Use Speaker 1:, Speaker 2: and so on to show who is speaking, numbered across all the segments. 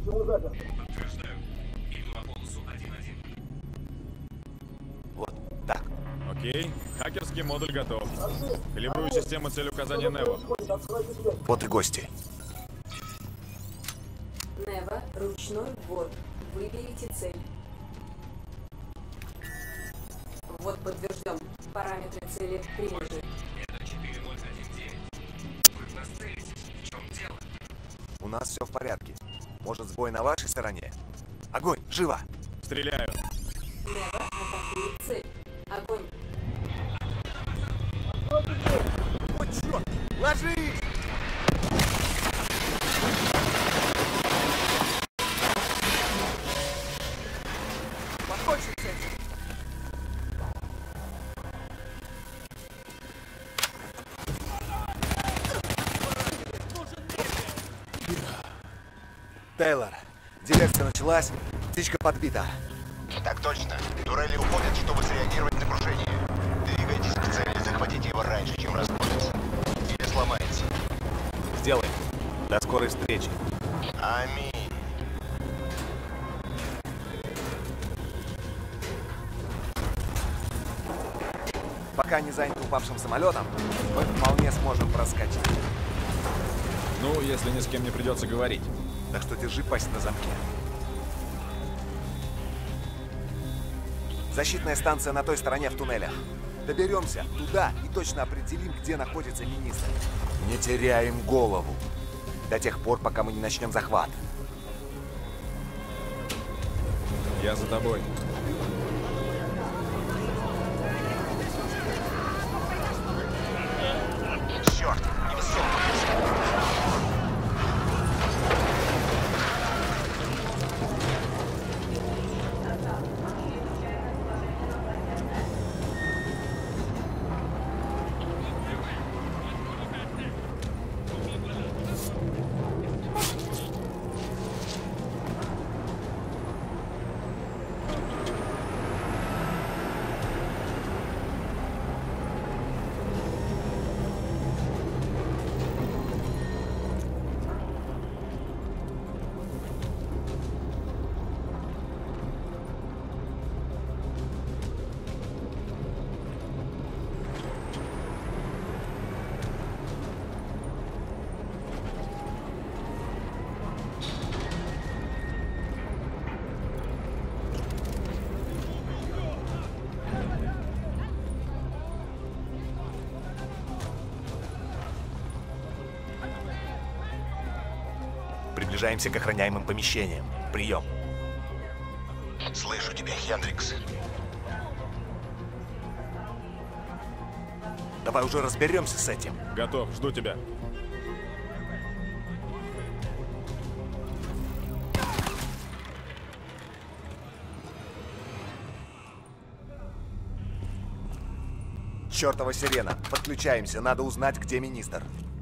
Speaker 1: Подтверждаю. Иду на полосу 1-1.
Speaker 2: Вот, так.
Speaker 3: Окей. Хакерский модуль готов. Калибрую систему цель указания Нево.
Speaker 2: Вот и гости.
Speaker 4: Нево, ручной ввод. Выберите цель. Ввод подтвержден. Параметры цели приняты.
Speaker 1: Это 4019. Вы в нас целитесь. В чем дело?
Speaker 2: У нас все в порядке. Может, сбой на вашей стороне? Огонь! Живо!
Speaker 3: Стреляю.
Speaker 4: Нево атакует цель. Огонь.
Speaker 2: Вот черт! Ложись! Покончим с этим! Тейлор, диверсия началась, птичка подбита.
Speaker 5: Так точно. Турели уходят, чтобы среагировать на крушение. Двигайтесь к цели, захватите его раньше, чем расходится. Или сломается.
Speaker 2: Сделаем. До скорой встречи.
Speaker 5: Аминь.
Speaker 2: Пока не заняты упавшим самолетом, мы вполне сможем проскочить.
Speaker 3: Ну, если ни с кем не придется говорить.
Speaker 2: Так что держи пасть на замке. Защитная станция на той стороне в туннелях. Доберемся туда и точно определим, где находится министр. Не теряем голову. До тех пор, пока мы не начнем захват.
Speaker 3: Я за тобой.
Speaker 5: Черт, не высовывайся.
Speaker 2: Приближаемся к охраняемым помещениям. Прием.
Speaker 5: Слышу тебя, Хендрикс.
Speaker 2: Давай уже разберемся с этим.
Speaker 3: Готов, жду тебя.
Speaker 2: Чёртова сирена. Подключаемся. Надо узнать, где министр.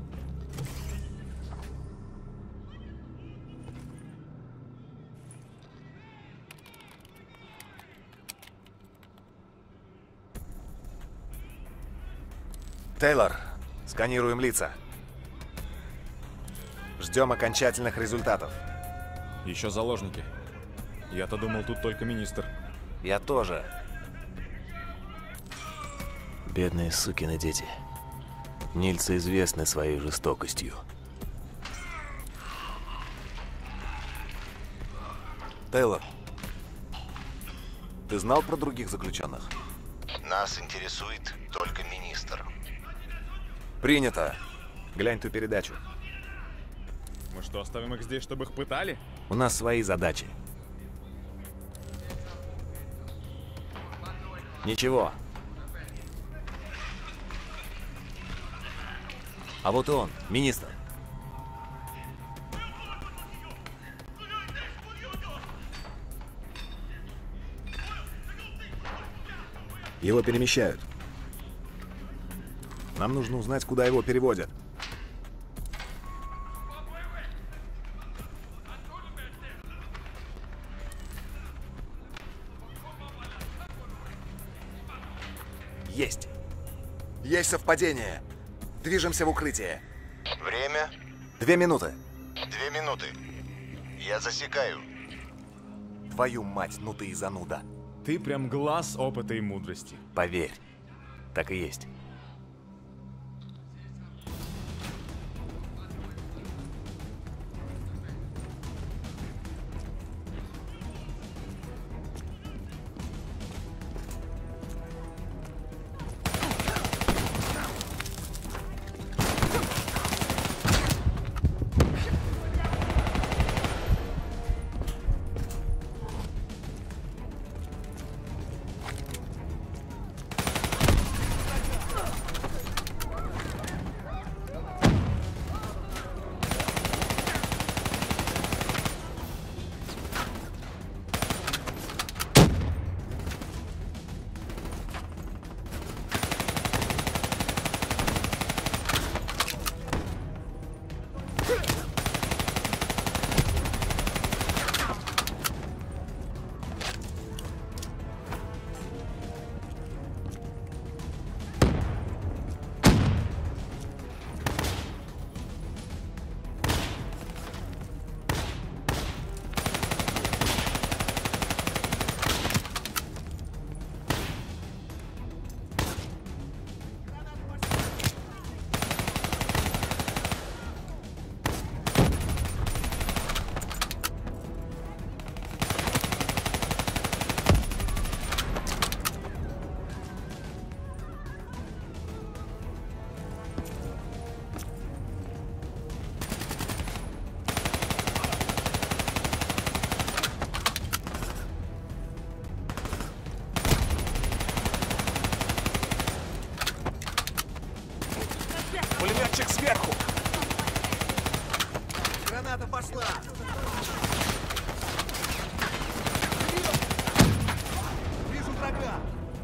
Speaker 2: Тейлор, сканируем лица. Ждем окончательных результатов.
Speaker 3: Еще заложники. Я-то думал, тут только министр.
Speaker 2: Я тоже.
Speaker 6: Бедные сукины дети. Нильцы известны своей жестокостью.
Speaker 2: Тейлор, ты знал про других заключенных?
Speaker 5: Нас интересует только министр.
Speaker 2: Принято. Глянь ту передачу.
Speaker 3: Мы что, оставим их здесь, чтобы их пытали?
Speaker 2: У нас свои задачи. Ничего. А вот и он, министр. Его перемещают. Нам нужно узнать, куда его переводят. Есть. Есть совпадение. Движемся в укрытие.
Speaker 5: Время?
Speaker 2: 2 минуты.
Speaker 5: 2 минуты. Я засекаю.
Speaker 2: Твою мать, ну ты и зануда.
Speaker 3: Ты прям глаз опыта и мудрости.
Speaker 6: Поверь, так и есть.
Speaker 2: Пулеметчик сверху! Граната пошла! Вижу врага!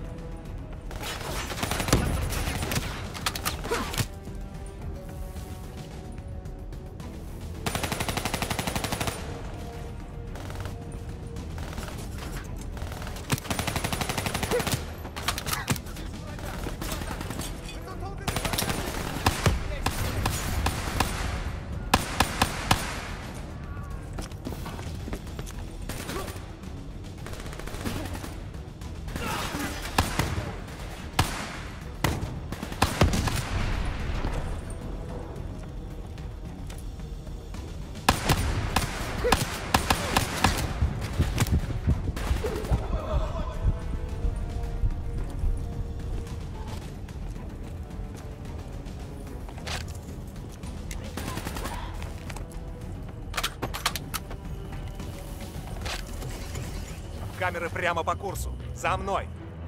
Speaker 2: Камеры прямо по курсу. За мной.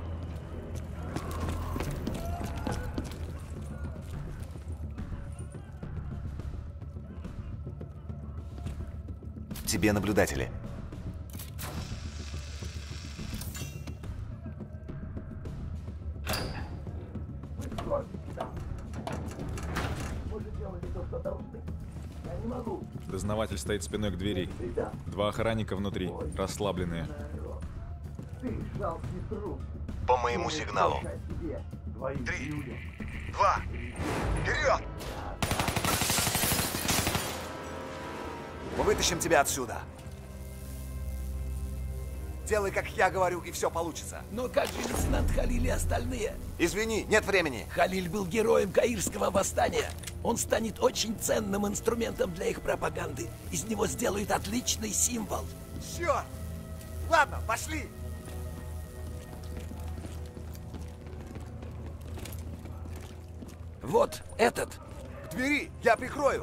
Speaker 2: Тебе наблюдатели.
Speaker 3: Дознаватель стоит спиной к двери. Два охранника внутри, расслабленные.
Speaker 5: По моему сигналу.
Speaker 2: 3, 2, вперед! Мы вытащим тебя отсюда. Делай, как я говорю, и все получится.
Speaker 7: Но как же лейтенант Халиль и остальные?
Speaker 2: Извини, нет времени.
Speaker 7: Халиль был героем Каирского восстания. Он станет очень ценным инструментом для их пропаганды. Из него сделают отличный символ.
Speaker 2: Черт! Ладно, пошли!
Speaker 7: Вот этот.
Speaker 2: К двери, я прикрою.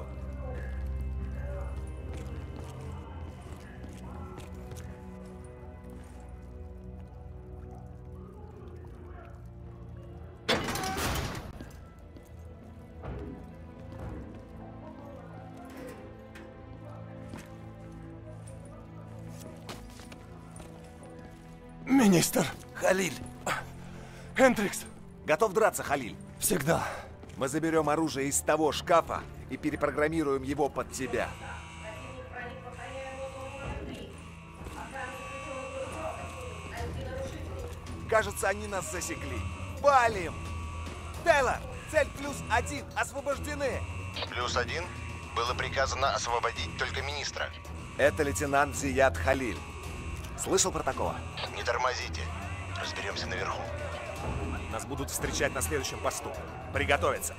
Speaker 8: Министр!
Speaker 7: Халиль,
Speaker 8: Хендрикс!
Speaker 2: Готов драться, Халиль?
Speaker 8: Всегда.
Speaker 2: Мы заберем оружие из того шкафа и перепрограммируем его под тебя. Кажется, они нас засекли. Валим! Тейлор, цель +1 освобождены.
Speaker 5: +1. Было приказано освободить только министра.
Speaker 2: Это лейтенант Зият Халиль. Слышал про такого?
Speaker 5: Не тормозите. Разберемся наверху.
Speaker 2: Нас будут встречать на следующем посту. Приготовиться.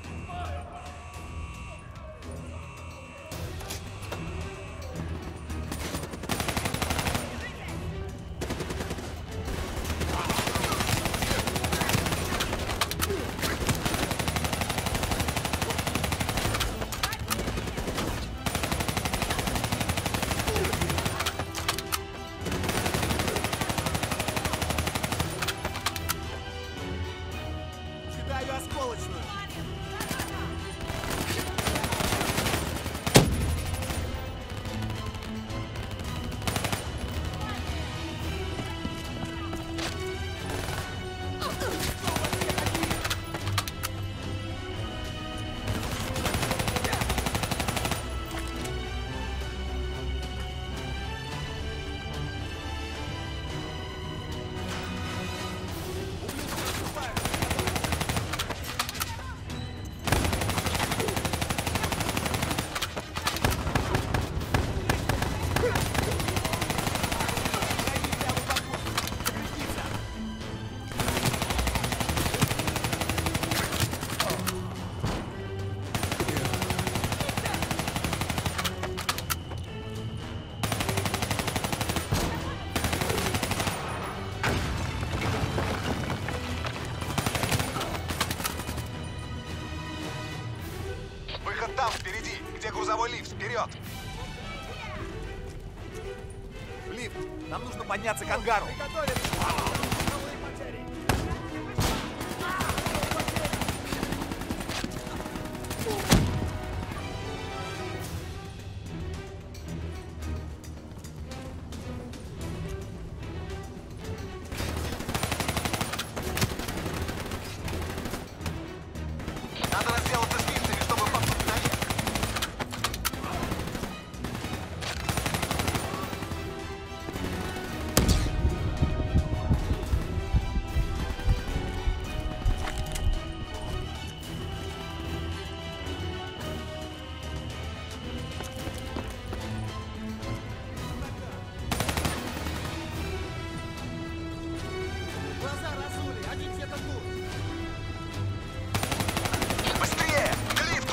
Speaker 2: Кидаю осколочную. Выход там, впереди, где грузовой лифт. Вперед! Лифт! Нам нужно подняться к ангару. Надо разделаться с лифтами, чтобы попасть наверх. Глаза разули, они где-то тут. Быстрее! К лифту!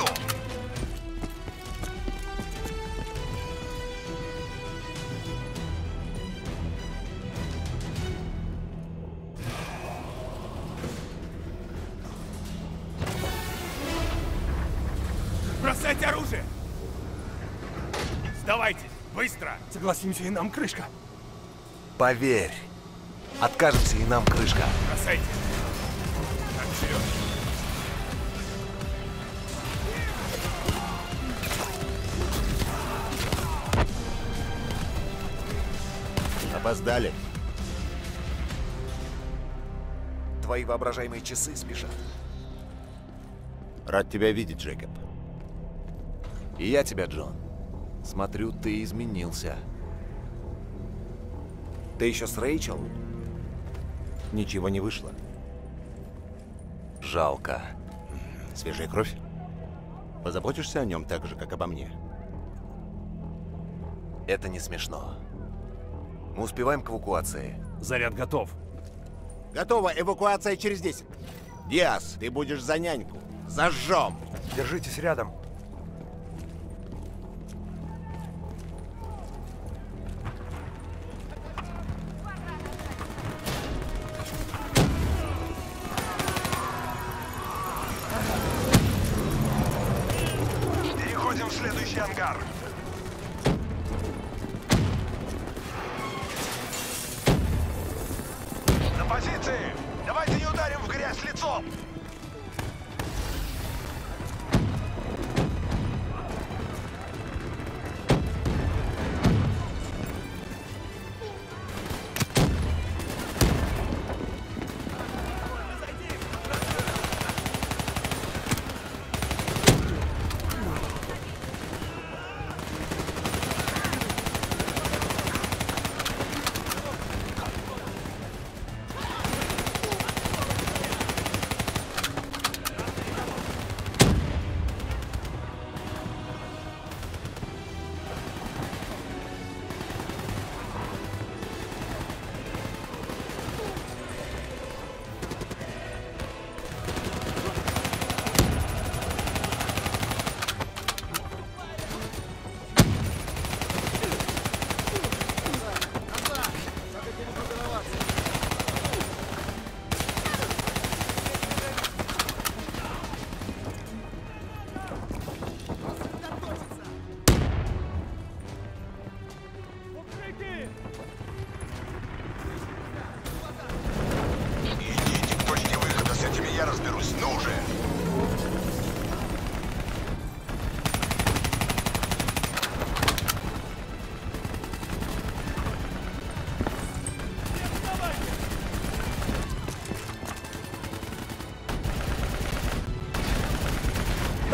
Speaker 8: Бросайте оружие! Сдавайтесь! Быстро! Согласимся, и нам крышка.
Speaker 2: Поверь, откажемся, и нам крышка.
Speaker 8: Бросайте! Так, вперед!
Speaker 5: Опоздали.
Speaker 2: Твои воображаемые часы спешат.
Speaker 5: Рад тебя видеть, Джейкоб.
Speaker 2: И я тебя, Джон. Смотрю, ты изменился. Ты еще с Рэйчел?
Speaker 5: Ничего не вышло.
Speaker 2: Жалко.
Speaker 5: Свежая кровь. Позаботишься о нем так же, как обо мне.
Speaker 2: Это не смешно. Мы успеваем к эвакуации.
Speaker 8: Заряд готов.
Speaker 5: Готова эвакуация через 10. Диас, ты будешь за няньку. Зажжем.
Speaker 8: Держитесь рядом.
Speaker 5: Переходим в следующий ангар. На позиции! Давайте не ударим в грязь лицом!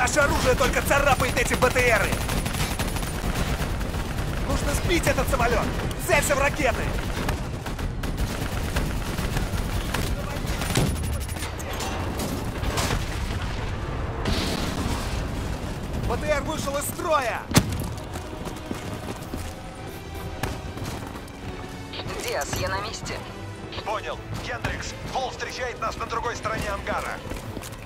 Speaker 2: Наше оружие только царапает эти БТРы! Нужно сбить этот самолет! Целься в ракеты! БТР вышел из строя!
Speaker 9: Диас, я на месте.
Speaker 5: Понял. Хендрикс, Вол встречает нас на другой стороне ангара.